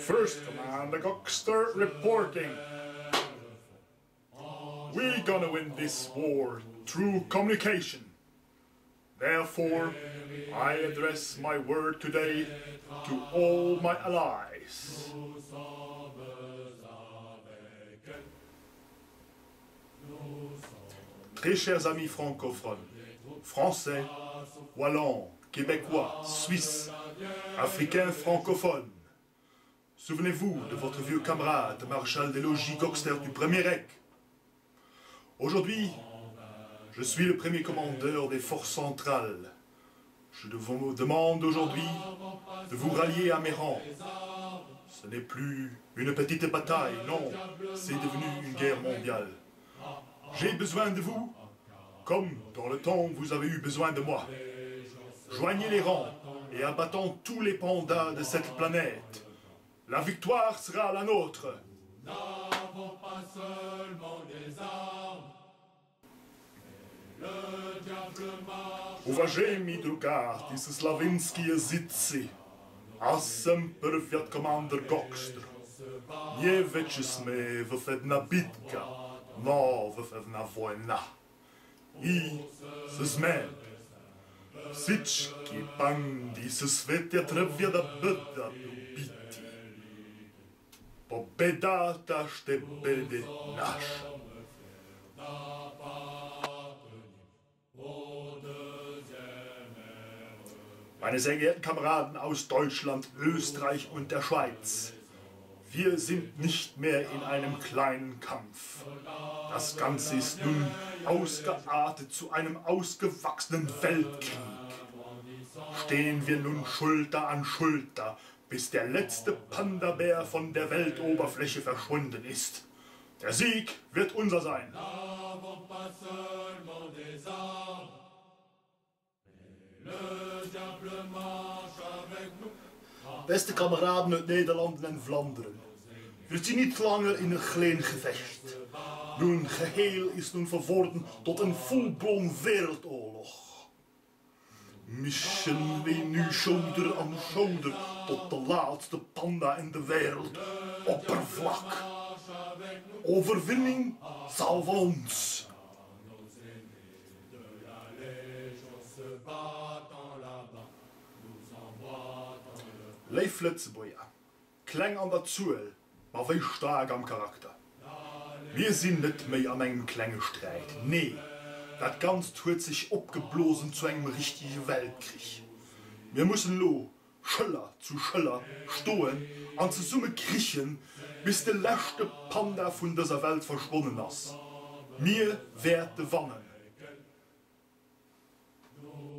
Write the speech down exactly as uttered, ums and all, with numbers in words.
First Commander Gokster reporting. We're gonna win this war through communication. Therefore, I address my word today to all my allies. Très chers amis francophones, français, wallons, québécois, suisses, africains francophones, souvenez-vous de votre vieux camarade, maréchal des logis Gokster du Premier Reich. Aujourd'hui, je suis le premier commandeur des forces centrales. Je vous demande aujourd'hui de vous rallier à mes rangs. Ce n'est plus une petite bataille, non, c'est devenu une guerre mondiale. J'ai besoin de vous, comme dans le temps vous avez eu besoin de moi. Joignez les rangs et abattons tous les pandas de cette planète. La victoire sera la nôtre. N'avons pas seulement des armes, le diable marche. Уважаемый друга, die славянские зицы, а semper Fiat Commander Gokster. Nie wieczysmy w pewna bitka, no w pewna wojna. I ze zmen. Всички панди се светят ръвя бъдат убити. Победата ще бъде наша. Meine sehr geehrten Kameraden aus Deutschland, Österreich und der Schweiz, wir sind nicht mehr in einem kleinen Kampf. Das Ganze ist nun ausgeartet zu einem ausgewachsenen Weltkrieg. Stehen wir nun Schulter an Schulter, bis der letzte Panda-Bär von der Weltoberfläche verschwunden ist. Der Sieg wird unser sein. Beste kameraden uit Nederland en Vlaanderen, we zijn niet langer in een klein gevecht. Nun geheel is nun verworden tot een full-blown wereldoorlog. Mischen we nu shoulder aan shoulder tot de laatste panda in de wereld, oppervlak. Overwinning zal van ons. Leif Letzeboja, klang an der Zuel, maar wij stark am Charakter. Wir sind nicht mehr an einem kleinen Streit, nee. Das Ganze hat sich abgeblasen zu einem richtigen Weltkrieg. Wir müssen lo, Schöller zu Schöller, stehen und zusammen kriechen, bis der letzte Panda von dieser Welt verschwunden ist. Wir werden wannen.